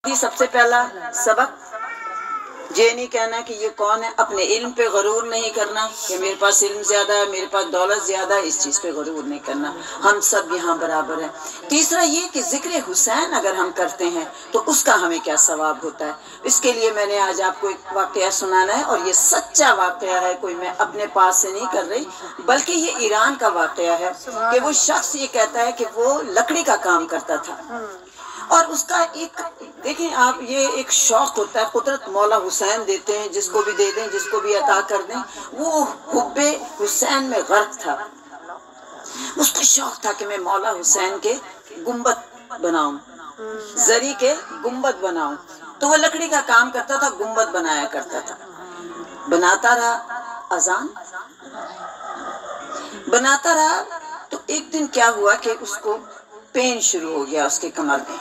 سب سے پہلا سبق یہ نہیں کہنا کہ یہ کون ہے، اپنے علم پہ غرور نہیں کرنا کہ میرے پاس علم زیادہ ہے، میرے پاس دولت زیادہ ہے، اس چیز پہ غرور نہیں کرنا، ہم سب یہاں برابر ہیں۔ تیسرا یہ کہ ذکر حسین اگر ہم کرتے ہیں تو اس کا ہمیں کیا ثواب ہوتا ہے۔ اس کے لیے میں نے آج آپ کو ایک واقعہ سنانا ہے، اور یہ سچا واقعہ ہے، کوئی میں اپنے پاس سے نہیں کر رہی، بلکہ یہ ایران کا واقعہ ہے کہ وہ شخص یہ کہتا ہے کہ وہ لکڑی کا کام کرتا تھا، اور اس کا ایک دیکھیں آپ، یہ ایک شوق ہوتا ہے، قدرت مولا حسین دیتے ہیں، جس کو بھی دے دیں، جس کو بھی عطا کر دیں، وہ حب حسین میں غرق تھا۔ اس کا شوق تھا کہ میں مولا حسین کے گنبد بناؤں، زری کے گنبد بناؤں، تو وہ لکڑی کا کام کرتا تھا، گنبد بنایا کرتا تھا، بناتا رہا، اذان بناتا رہا، تو ایک دن کیا ہوا کہ اس کو پین شروع ہو گیا اس کے کمر میں۔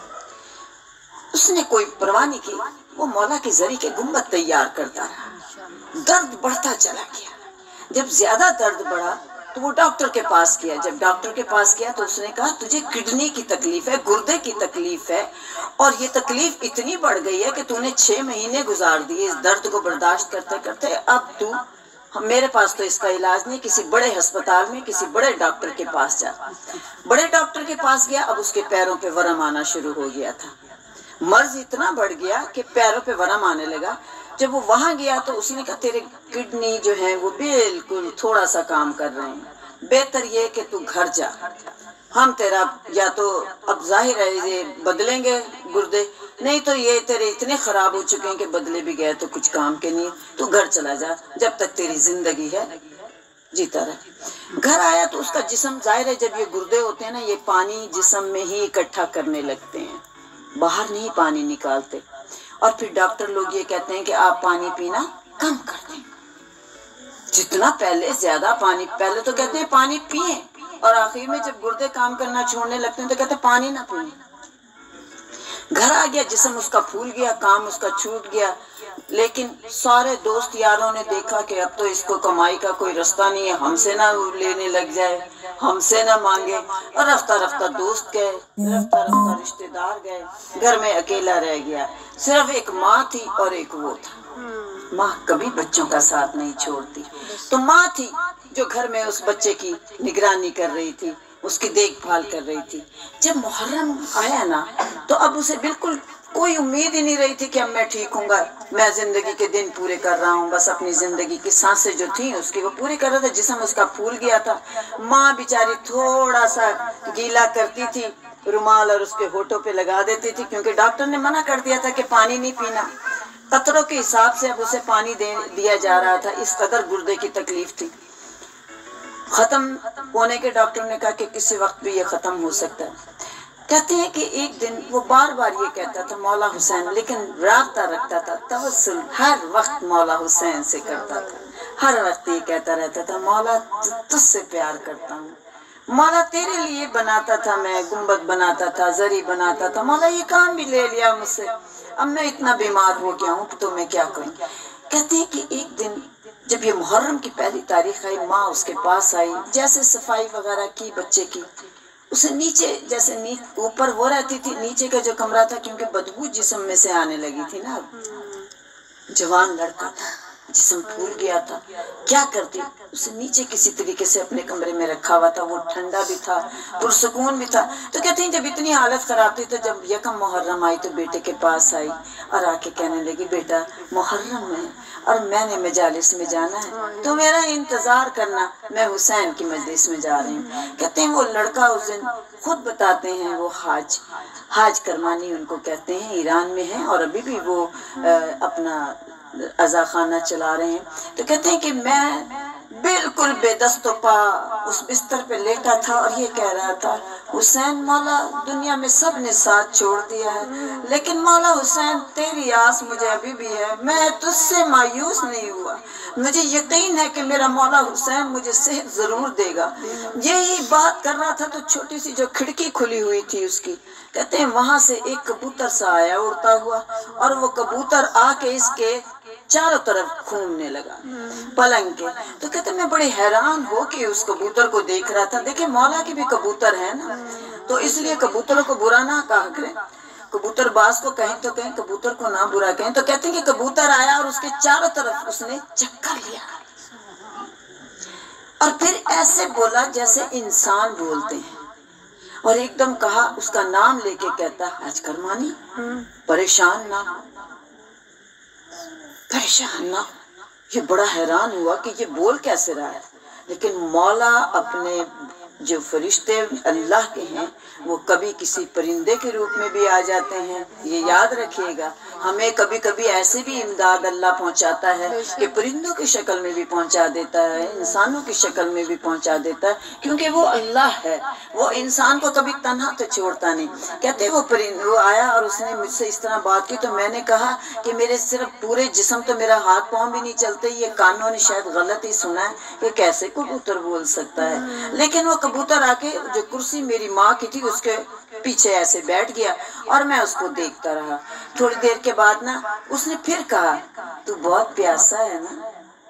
اس نے کوئی پرواہ نہیں کی، وہ مولا کے ذری کے گنبد تیار کرتا رہا، درد بڑھتا چلا گیا۔ جب زیادہ درد بڑھا تو وہ ڈاکٹر کے پاس گیا، جب ڈاکٹر کے پاس گیا تو اس نے کہا تجھے کڈنی کی تکلیف ہے، گردے کی تکلیف ہے، اور یہ تکلیف اتنی بڑھ گئی ہے کہ تو نے 6 مہینے گزار دیے اس درد کو برداشت کرتے کرتے، اب تو میرے پاس تو اس کا علاج نہیں، کسی بڑے ہسپتال میں کسی بڑے ڈاکٹر کے پاس جا۔ بڑے ڈاکٹر کے پاس گیا، اب اس کے پیروں پہ ورم آنا شروع ہو گیا تھا، مرض اتنا بڑھ گیا کہ پیروں پہ ورم آنے لگا۔ جب وہ وہاں گیا تو اسی نے کہا تیرے کڈنی جو ہیں وہ بالکل تھوڑا سا کام کر رہے ہیں، بہتر یہ کہ تو گھر جا، ہم تیرا یا تو اب ظاہر ہے یہ بدلیں گے گردے، نہیں تو یہ تیرے اتنے خراب ہو چکے ہیں کہ بدلے بھی گئے تو کچھ کام کے نہیں، تو گھر چلا جا، جب تک تیری زندگی ہے جیتا رہے۔ گھر آیا تو اس کا جسم، ظاہر ہے جب یہ گردے ہوتے ہیں نا، یہ پانی جسم میں ہی اکٹھا کرنے لگتے ہیں، باہر نہیں پانی نکالتے، اور پھر ڈاکٹر لوگ یہ کہتے ہیں کہ آپ پانی پینا کم کر دیں، جتنا پہلے زیادہ پانی، پہلے تو کہتے ہیں پانی پئیں، اور آخر میں جب گردے کام کرنا چھوڑنے لگتے ہیں تو کہتے ہیں پانی نہ پئیں۔ گھر آ گیا، جسم اس کا پھول گیا، کام اس کا چھوٹ گیا، لیکن سارے دوست یاروں نے دیکھا کہ اب تو اس کو کمائی کا کوئی رستہ نہیں ہے، ہم سے نہ لینے لگ جائے، ہم سے نہ مانگے، اور رفتہ رفتہ دوست گئے، رفتہ رفتہ رشتے دار گئے، گھر میں اکیلا رہ گیا، صرف ایک ماں تھی اور ایک وہ تھا۔ ماں کبھی بچوں کا ساتھ نہیں چھوڑتی، تو ماں تھی جو گھر میں اس بچے کی نگرانی کر رہی تھی، اس کی دیکھ بھال کر رہی تھی۔ جب محرم آیا نا تو اب اسے بالکل کوئی امید ہی نہیں رہی تھی کہ اب میں ٹھیک ہوں گا، میں زندگی کے دن پورے کر رہا ہوں، بس اپنی زندگی کی سانسیں جو تھیں اس کی وہ پوری کر رہا تھا، جسم اس کا پھول گیا تھا۔ ماں بیچاری تھوڑا سا گیلا کرتی تھی، رومال اور اس کے ہونٹوں پہ لگا دیتی تھی، کیونکہ ڈاکٹر نے منع کر دیا تھا کہ پانی نہیں پینا، قطروں کے حساب سے اب اسے پانی دیا جا رہا تھا، اس قدر گردے کی تکلیف تھی۔ ختم ہونے کے ڈاکٹر نے کہا کہ کسی وقت بھی یہ ختم ہو سکتا ہے۔ کہتے ہیں کہ ایک دن وہ بار بار یہ کہتا تھا مولا حسین، لیکن رابطہ رکھتا تھا، توسل ہر وقت مولا حسین سے کرتا تھا، ہر وقت یہ کہتا رہتا تھا مولا تجھ سے پیار کرتا ہوں، مولا تیرے لیے بناتا تھا، میں گنبد بناتا تھا، زری بناتا تھا، مولا یہ کام بھی لے لیا مجھ سے، اب میں اتنا بیمار ہو گیا ہوں تو میں کیا کروں۔ کہتے ہیں کہ ایک دن جب یہ محرم کی پہلی تاریخ آئی، ماں اس کے پاس آئی، جیسے صفائی وغیرہ کی بچے کی، اسے نیچے جیسے اوپر وہ رہتی تھی، نیچے کا جو کمرہ تھا کیونکہ بدبو جسم میں سے آنے لگی تھی نا، جوان لڑکا تھا، جسم پھول گیا تھا، کیا کرتی، اسے نیچے کسی طریقے سے اپنے کمرے میں رکھا ہوا تھا، وہ ٹھنڈا بھی تھا، پرسکون بھی تھا۔ تو کہتے ہیں جب اتنی حالت خراب تھی تو جب یکم محرم آئی تو بیٹے کے پاس آئی اور آ کے کہنے لگی بیٹا محرم ہے اور میں نے مجالس میں جانا ہے تو میرا انتظار کرنا، میں حسین کی مجلس میں جا رہی ہوں۔ کہتے ہیں وہ لڑکا اس دن خود بتاتے ہیں، وہ حاج کرمانی ان کو کہتے ہیں، ایران میں ہیں اور ابھی بھی وہ اپنا عزا خانہ چلا رہے ہیں۔ تو کہتے ہیں کہ میں بالکل بے دست و پا اس بستر پہ لیٹا تھا اور یہ کہہ رہا تھا حسین مولا دنیا میں سب نے ساتھ چھوڑ دیا ہے، لیکن مولا حسین تیری آس مجھے ابھی بھی ہے، میں تجھ سے مایوس نہیں ہوا، مجھے یقین ہے کہ میرا مولا حسین مجھے صحت ضرور دے گا۔ یہی بات کر رہا تھا تو چھوٹی سی جو کھڑکی کھلی ہوئی تھی اس کی، کہتے ہیں وہاں سے ایک کبوتر سا آیا اڑتا ہوا، اور وہ کبوتر آ کے اس کے چاروں طرف گھومنے لگا پلنگ کے۔ تو کہتے میں بڑے حیران ہو کہ اس کبوتر کو دیکھ رہا تھا، دیکھیں مولا کے بھی کبوتر ہیں نا، تو اس لیے کبوتروں کو برا نہ کہا کریں۔ कबूतर बाज को कहें तो कहें, कबूतर को ना बुरा कहें। तो कहते हैं कि कबूतर आया और उसके चारों तरफ उसने चक्कर लिया और फिर ऐसे बोला जैसे इंसान बोलते हैं, और एकदम कहा, उसका नाम लेके कहता, हाज करमानी परेशान ना, परेशान ना। ये बड़ा हैरान हुआ कि ये बोल कैसे रहा है। लेकिन मौला अपने जो फरिश्ते अल्लाह के हैं वो कभी किसी परिंदे के रूप में भी आ जाते हैं, ये याद रखिएगा। हमें कभी कभी ऐसे भी इमदाद अल्लाह पहुंचाता है कि परिंदों की शक्ल में भी पहुंचा देता है, इंसानों की शक्ल में भी पहुंचा देता है, क्योंकि वो अल्लाह है। वो इंसान को कभी तन्हा तो छोड़ता नहीं। कहते वो आया और उसने मुझसे इस तरह बात की तो मैंने कहा कि मेरे सिर्फ पूरे जिस्म तो मेरा हाथ पाँव भी नहीं चलते, ये कानों ने शायद गलत ही सुना है, ये कैसे कबूतर बोल सकता है। लेकिन वो कबूतर आके जो कुर्सी मेरी माँ की थी उसके पीछे ऐसे बैठ गया और मैं उसको देखता रहा। थोड़ी देर के बाद ना उसने फिर कहा, तू बहुत प्यासा है ना,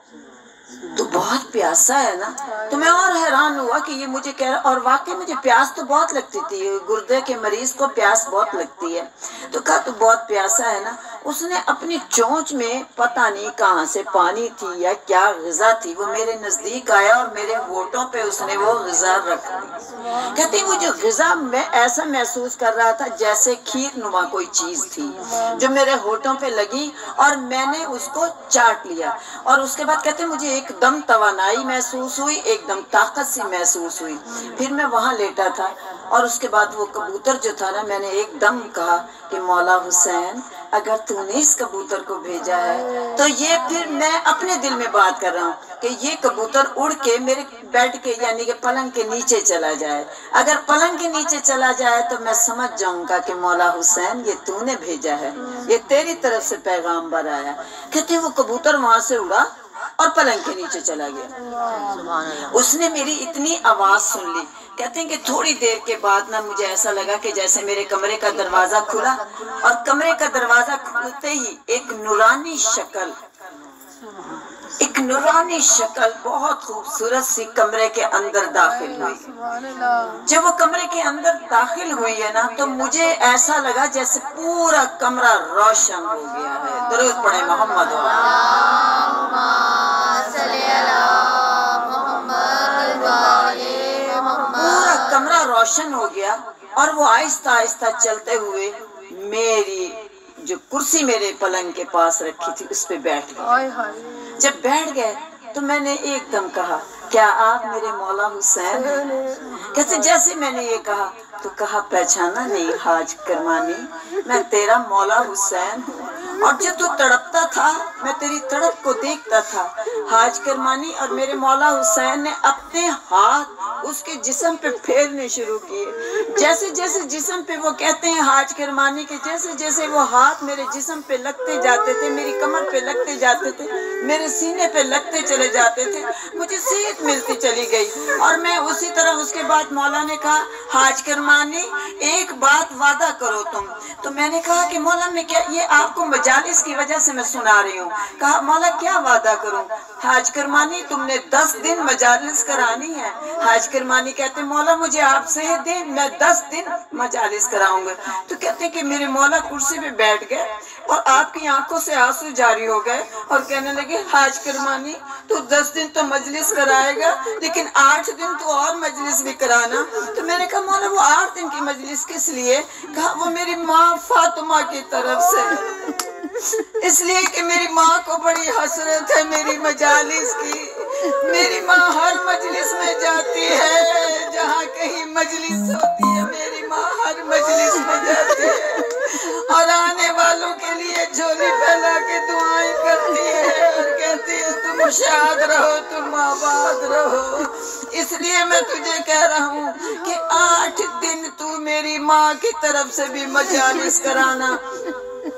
तू बहुत प्यासा है ना। तो मैं और हैरान हुआ कि ये मुझे कह रहा, और वाकई मुझे प्यास तो बहुत लगती थी, गुर्दे के मरीज को प्यास बहुत लगती है। तो कहा तू बहुत प्यासा है ना। उसने अपनी चोंच में पता नहीं कहाँ से पानी थी या क्या ग़िज़ा थी, वो मेरे नजदीक आया और मेरे होठों पे उसने वो ग़िज़ा रख दी। कहती वो जो ग़िज़ा मैं ऐसा महसूस कर रहा था जैसे खीर नुमा कोई चीज थी जो मेरे होठों पे लगी और मैंने उसको चाट लिया। और उसके बाद कहते मुझे एकदम तवानाई महसूस हुई, एकदम ताकत सी महसूस हुई। फिर मैं वहाँ लेटा था और उसके बाद वो कबूतर जो था ना, मैंने एकदम कहा कि मौला हुसैन अगर तूने इस कबूतर को भेजा है तो ये, फिर मैं अपने दिल में बात कर रहा हूँ कि ये कबूतर उड़ के मेरे बेड के यानी कि पलंग के नीचे चला जाए। अगर पलंग के नीचे चला जाए तो मैं समझ जाऊंगा कि मौला हुसैन ये तूने भेजा है, ये तेरी तरफ से पैगाम्बर आया। कहते वो कबूतर वहां से उड़ा और पलंग के नीचे चला गया। उसने मेरी इतनी आवाज सुन ली। कहते हैं कि थोड़ी देर के बाद ना मुझे ऐसा लगा कि जैसे मेरे कमरे का दरवाजा खुला और कमरे का दरवाजा खुलते ही एक नूरानी शक्ल बहुत खूबसूरत सी कमरे के अंदर दाखिल हुई। जब वो कमरे के अंदर दाखिल हुई है ना तो मुझे ऐसा लगा जैसे पूरा कमरा रोशन हो गया है। दरूद पढ़े मोहम्मद। पूरा कमरा रोशन हो गया और वो आहिस्ता आहिस्ता चलते हुए मेरी जो कुर्सी मेरे पलंग के पास रखी थी उस पे बैठ गए। जब बैठ गए तो मैंने एकदम कहा, क्या आप मेरे मौला हुसैन? कहते जैसे मैंने ये कहा तो कहा, पहचाना नहीं हाज करमानी, मैं तेरा मौला हुसैन हूँ और जब तू तड़पता था मैं तेरी तड़प को देखता था। हाज करमानी और मेरे मौला हुसैन ने अपने हाथ उसके जिस्म पे फेरने शुरू किए। जैसे जैसे जिस्म पे, वो कहते हैं हाज करमानी के जैसे जैसे वो हाथ मेरे जिस्म पे लगते जाते थे, मेरी कमर पे लगते जाते थे, मेरे सीने पे लगते चले जाते थे, मुझे सेहत मिलती चली गई। और मैं उसी तरह, उसके बाद मौला ने कहा, हाज करमानी एक बात वादा करो तुम। तो मैंने कहा कि मौला मैं क्या, ये आपको मजालिस की वजह से मैं सुना रही हूँ। कहा मौला क्या वादा करूँ? हाज करमानी तुमने 10 दिन मजालिस करानी है। हाज करमानी कहते मौला मुझे आप सेहत दे, मैं 10 दिन मजालिस कराऊंगा। तो कहते कि मेरे मौला कुर्सी पे बैठ गए और आपकी आंखों से आंसू जारी हो गए और कहने लगे, हाज करमानी तू 10 दिन तो मजलिस कराएगा लेकिन 8 दिन तो और मजलिस भी कराना। तो मैंने कहा मौला वो 8 दिन की मजलिस किस लिए? कहा वो मेरी माँ फातिमा की तरफ से, इसलिए कि मेरी माँ को बड़ी हसरत है मेरी मजालिस की। मेरी माँ हर मजलिस में जाती है, जहाँ कहीं मजलिस होती है मेरी माँ हर मजलिस में जाती है और आने वालों के लिए झोली फैला के दुआएं करती है और कहती है तुम शाद रहो, तुम आबाद रहो। इसलिए मैं तुझे कह रहा हूँ कि 8 दिन तू मेरी माँ की तरफ से भी मजालिस कराना।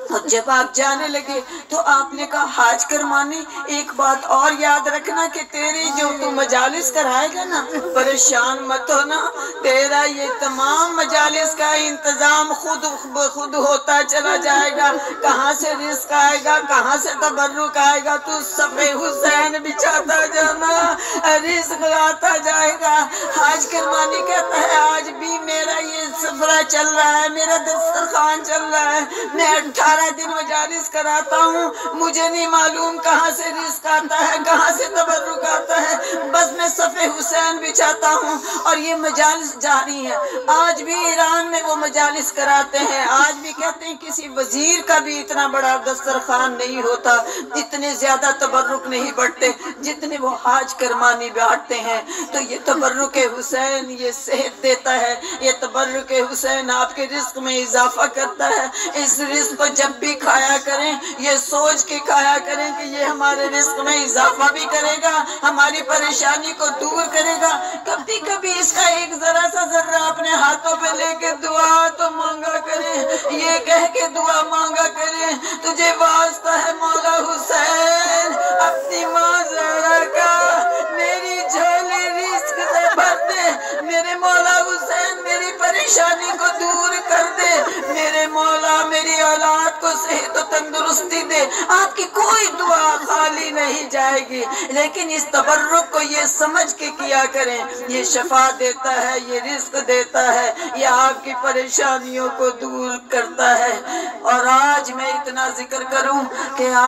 اور جب آپ جانے لگے تو آپ نے کہا حاج کرمانی ایک بات اور یاد رکھنا کہ تیری جو تو مجالس کرائے گا نا پریشان مت ہونا، تیرا یہ تمام مجالس کا انتظام خود ہوتا چلا جائے گا، کہاں سے رزق آئے گا کہاں سے تبرک آئے گا، تو صفِ حسین بچھاتا جانا رزق آتا جائے گا۔ حاج کرمانی کہتا ہے آج بھی میرا یہ سفرہ چل رہا ہے، میرا دسترخوان چل رہا ہے، میں 18 دن مجالس کراتا ہوں، مجھے نہیں معلوم کہاں سے رزق آتا ہے کہاں سے تبرک آتا ہے، بس میں صفِ حسین بچھاتا ہوں اور یہ مجالس جاری ہے۔ آج بھی ایران میں وہ مجالس کراتے ہیں، آج بھی کہتے ہیں کسی وزیر کا بھی اتنا بڑا دسترخوان نہیں ہوتا، اتنے زیادہ تبرک نہیں بڑھتے جتنے وہ حاج کرمانی بانٹتے ہیں۔ تو یہ تبرک حسین یہ صحت دیتا ہے، یہ تبرک حسین آپ کے رزق میں اضافہ کرتا ہے۔ اس رزق کو جب بھی کھایا کریں یہ سوچ کے کھایا کریں کہ یہ ہمارے رزق میں اضافہ بھی کرے گا، ہماری پریشانی کو دور کرے گا۔ کبھی کبھی اس کا ایک ذرا سا ذرہ اپنے ہاتھوں پہ لے کے دعا تو مانگا کریں، یہ کہہ کے دعا مانگا کریں تجھے واسطہ ہے مولا حسین اپنی ماں زہرا کا میری جھولی رزق سے بھر دے، میرے مولا حسین میری پریشانی کو دور کر دے، میرے مولا میری اولاد کو صحت و تندرستی دے۔ آپ کی کوئی دعا خالی نہیں جائے گی، لیکن اس تبرک کو یہ سمجھ کے کیا کریں یہ شفا دیتا ہے، یہ رزق دیتا ہے، یہ آپ کی پریشانیوں کو دور کرتا ہے۔ اور آج میں اتنا ذکر کروں کہ